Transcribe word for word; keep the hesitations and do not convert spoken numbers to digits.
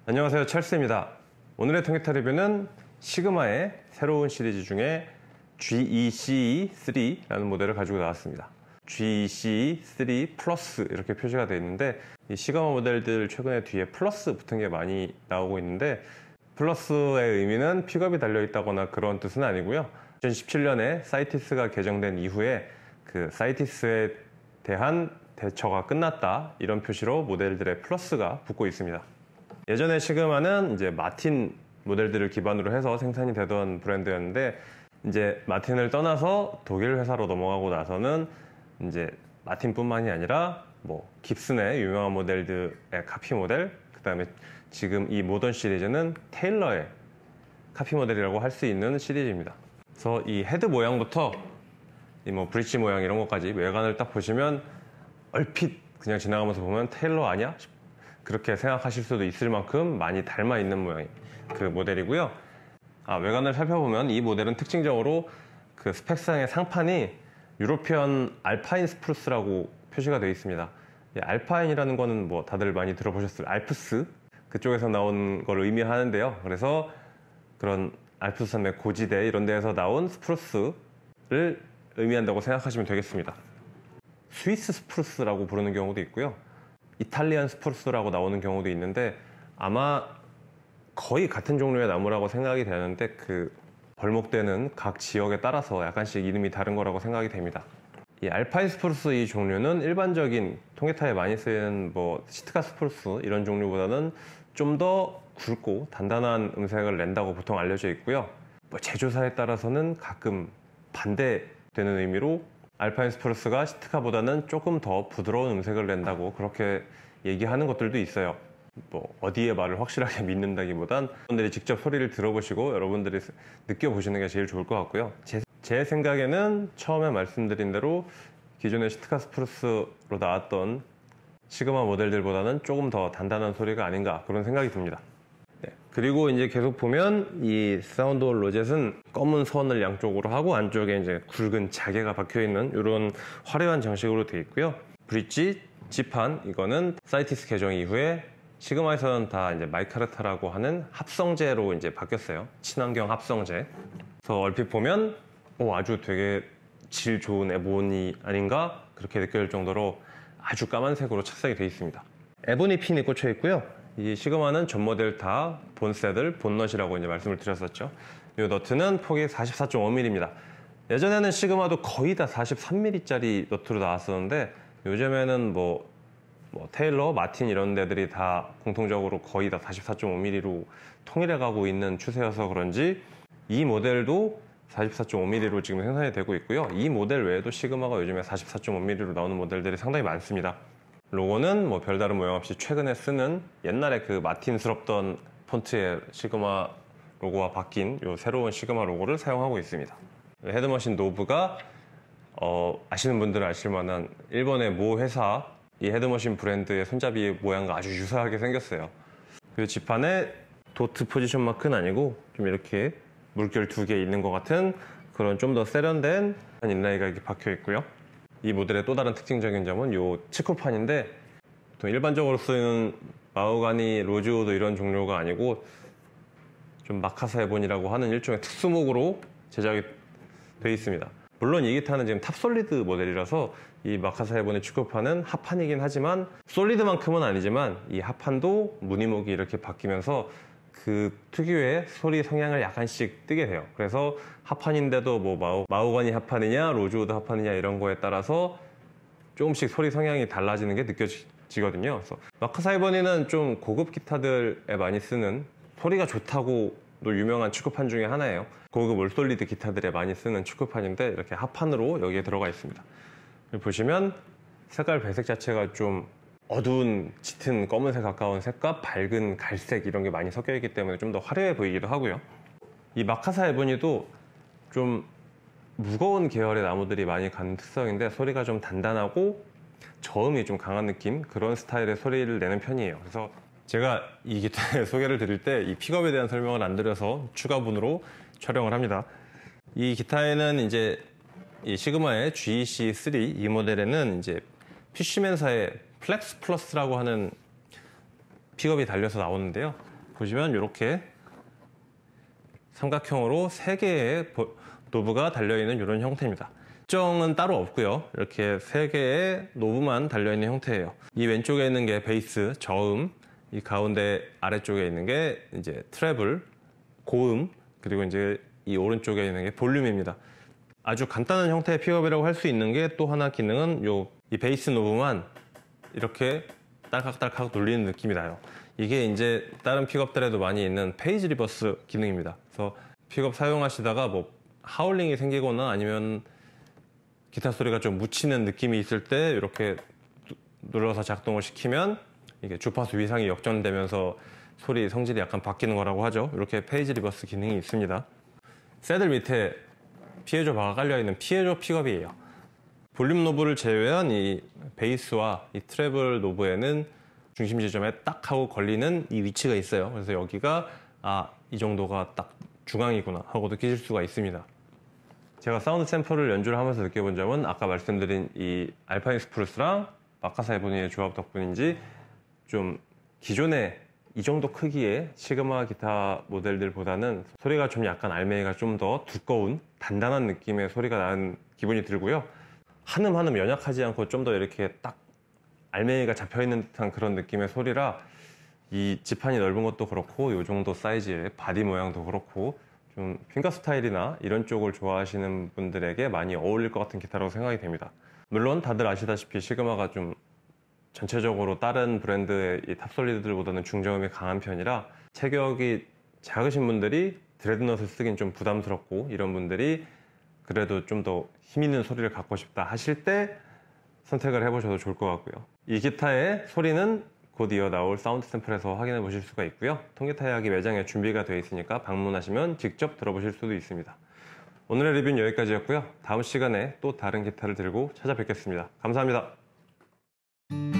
안녕하세요, 찰스입니다. 오늘의 통기타 리뷰는 시그마의 새로운 시리즈 중에 지 이 씨 쓰리라는 모델을 가지고 나왔습니다. 지 이 씨 쓰리 플러스 이렇게 표시가 되어 있는데, 이 시그마 모델들 최근에 뒤에 플러스 붙은 게 많이 나오고 있는데, 플러스의 의미는 픽업이 달려있다거나 그런 뜻은 아니고요. 이천십칠 년에 사이티스가 개정된 이후에 그 사이티스에 대한 대처가 끝났다, 이런 표시로 모델들의 플러스가 붙고 있습니다. 예전에 시그마는 이제 마틴 모델들을 기반으로 해서 생산이 되던 브랜드였는데, 이제 마틴을 떠나서 독일 회사로 넘어가고 나서는 이제 마틴뿐만이 아니라 뭐 깁슨의 유명한 모델들의 카피 모델, 그 다음에 지금 이 모던 시리즈는 테일러의 카피 모델이라고 할 수 있는 시리즈입니다. 그래서 이 헤드 모양부터 이 뭐 브릿지 모양 이런 것까지 외관을 딱 보시면 얼핏 그냥 지나가면서 보면 테일러 아니야? 그렇게 생각하실 수도 있을 만큼 많이 닮아 있는 모양의 그 모델이고요. 아, 외관을 살펴보면 이 모델은 특징적으로 그 스펙상의 상판이 유로피언 알파인 스프루스라고 표시가 되어 있습니다. 이 알파인이라는 거는 뭐 다들 많이 들어보셨을 알프스 그쪽에서 나온 걸 의미하는데요. 그래서 그런 알프스 산맥 고지대 이런 데에서 나온 스프루스를 의미한다고 생각하시면 되겠습니다. 스위스 스프루스라고 부르는 경우도 있고요. 이탈리안 스프루스라고 나오는 경우도 있는데, 아마 거의 같은 종류의 나무라고 생각이 되는데 그 벌목되는 각 지역에 따라서 약간씩 이름이 다른 거라고 생각이 됩니다. 이 알파인 스프루스 이 종류는 일반적인 통기타에 많이 쓰이는 뭐 시트카 스프루스 이런 종류보다는 좀 더 굵고 단단한 음색을 낸다고 보통 알려져 있고요. 뭐 제조사에 따라서는 가끔 반대되는 의미로 알파인 스프루스가 시트카보다는 조금 더 부드러운 음색을 낸다고 그렇게 얘기하는 것들도 있어요. 뭐 어디의 말을 확실하게 믿는다기보단 여러분들이 직접 소리를 들어보시고 여러분들이 느껴보시는 게 제일 좋을 것 같고요. 제, 제 생각에는 처음에 말씀드린 대로 기존의 시트카 스프루스로 나왔던 시그마 모델들보다는 조금 더 단단한 소리가 아닌가 그런 생각이 듭니다. 네. 그리고 이제 계속 보면 이 사운드홀 로젯은 검은 선을 양쪽으로 하고 안쪽에 이제 굵은 자개가 박혀있는 이런 화려한 장식으로 되어 있고요. 브릿지, 지판 이거는 사이티스 개정 이후에 시그마에서는 다 이제 마이카르타라고 하는 합성제로 이제 바뀌었어요. 친환경 합성제. 그래서 얼핏 보면 오, 아주 되게 질 좋은 에보니 아닌가 그렇게 느껴질 정도로 아주 까만색으로 착색이 되어 있습니다. 에보니 핀이 꽂혀 있고요. 이 시그마는 전 모델 다 본세들, 본넛이라고 이제 말씀을 드렸었죠. 이 너트는 폭이 사십사 점 오 밀리미터입니다. 예전에는 시그마도 거의 다 사십삼 밀리미터짜리 너트로 나왔었는데, 요즘에는 뭐, 뭐 테일러, 마틴 이런 데들이 다 공통적으로 거의 다 사십사 점 오 밀리미터로 통일해 가고 있는 추세여서 그런지 이 모델도 사십사 점 오 밀리미터로 지금 생산이 되고 있고요. 이 모델 외에도 시그마가 요즘에 사십사 점 오 밀리미터로 나오는 모델들이 상당히 많습니다. 로고는 뭐 별다른 모양 없이 최근에 쓰는 옛날에 그 마틴스럽던 폰트의 시그마 로고와 바뀐 요 새로운 시그마 로고를 사용하고 있습니다. 헤드머신 노브가 어, 아시는 분들은 아실 만한 일본의 모 회사 이 헤드머신 브랜드의 손잡이 모양과 아주 유사하게 생겼어요. 그리고 지판에 도트 포지션 마크는 아니고 좀 이렇게 물결 두 개 있는 것 같은 그런 좀 더 세련된 인라이가 이렇게 박혀 있고요. 이 모델의 또 다른 특징적인 점은 이 치코판인데, 보통 일반적으로 쓰는 마호가니, 로즈우드 이런 종류가 아니고 좀 마카사 에본이라고 하는 일종의 특수목으로 제작이 되어 있습니다. 물론 이 기타는 지금 탑솔리드 모델이라서 이 마카사 에본의 치코판은 합판이긴 하지만 솔리드만큼은 아니지만 이 합판도 무늬목이 이렇게 바뀌면서 그 특유의 소리 성향을 약간씩 띠게 돼요. 그래서 합판인데도 뭐 마호, 마호가니 합판이냐 로즈우드 합판이냐 이런 거에 따라서 조금씩 소리 성향이 달라지는 게 느껴지거든요. 그래서 마카사 에보니는 좀 고급 기타들에 많이 쓰는 소리가 좋다고도 유명한 축구판 중에 하나예요. 고급 올솔리드 기타들에 많이 쓰는 축구판인데 이렇게 합판으로 여기에 들어가 있습니다. 보시면 색깔 배색 자체가 좀 어두운 짙은 검은색 가까운 색과 밝은 갈색 이런 게 많이 섞여 있기 때문에 좀 더 화려해 보이기도 하고요. 이 마카사 에보니도 좀 무거운 계열의 나무들이 많이 가는 특성인데 소리가 좀 단단하고 저음이 좀 강한 느낌, 그런 스타일의 소리를 내는 편이에요. 그래서 제가 이 기타의 소개를 드릴 때 이 픽업에 대한 설명을 안 드려서 추가분으로 촬영을 합니다. 이 기타에는 이제 이 시그마의 지 이 씨 쓰리 이 모델에는 이제 피쉬맨사의 플렉스 플러스라고 하는 픽업이 달려서 나오는데요. 보시면 이렇게 삼각형으로 세 개의 노브가 달려있는 이런 형태입니다. 특정은 따로 없고요. 이렇게 세 개의 노브만 달려있는 형태예요. 이 왼쪽에 있는 게 베이스, 저음, 이 가운데 아래쪽에 있는 게 이제 트래블, 고음, 그리고 이제 이 오른쪽에 있는 게 볼륨입니다. 아주 간단한 형태의 픽업이라고 할 수 있는 게 또 하나 기능은 요 이 베이스 노브만 이렇게 딸깍딸깍 돌리는 느낌이 나요. 이게 이제 다른 픽업들에도 많이 있는 페이지 리버스 기능입니다. 그래서 픽업 사용하시다가 뭐 하울링이 생기거나 아니면 기타 소리가 좀 묻히는 느낌이 있을 때 이렇게 눌러서 작동을 시키면 이게 주파수 위상이 역전되면서 소리 성질이 약간 바뀌는 거라고 하죠. 이렇게 페이지 리버스 기능이 있습니다. 새들 밑에 피에조 바가 깔려있는 피에조 픽업이에요. 볼륨 노브를 제외한 이 베이스와 이 트래블 노브에는 중심 지점에 딱 하고 걸리는 이 위치가 있어요. 그래서 여기가 아, 이 정도가 딱 중앙이구나 하고 느끼실 수가 있습니다. 제가 사운드 샘플을 연주를 하면서 느껴본 점은 아까 말씀드린 이 알파인 스프루스랑 마카사 에보니의 조합 덕분인지 좀 기존의 이 정도 크기의 시그마 기타 모델들보다는 소리가 좀 약간 알맹이가 좀 더 두꺼운 단단한 느낌의 소리가 나는 기분이 들고요. 한음 한음 연약하지 않고 좀 더 이렇게 딱 알맹이가 잡혀있는 듯한 그런 느낌의 소리라 이 지판이 넓은 것도 그렇고 이 정도 사이즈의 바디 모양도 그렇고 좀 핑거 스타일이나 이런 쪽을 좋아하시는 분들에게 많이 어울릴 것 같은 기타라고 생각이 됩니다. 물론 다들 아시다시피 시그마가 좀 전체적으로 다른 브랜드의 이 탑솔리드들보다는 중저음이 강한 편이라 체격이 작으신 분들이 드레드넛을 쓰긴 좀 부담스럽고 이런 분들이 그래도 좀 더 힘있는 소리를 갖고 싶다 하실 때 선택을 해보셔도 좋을 것 같고요. 이 기타의 소리는 곧 이어 나올 사운드 샘플에서 확인해 보실 수가 있고요. 통기타 예약이 매장에 준비가 되어 있으니까 방문하시면 직접 들어보실 수도 있습니다. 오늘의 리뷰는 여기까지였고요. 다음 시간에 또 다른 기타를 들고 찾아뵙겠습니다. 감사합니다.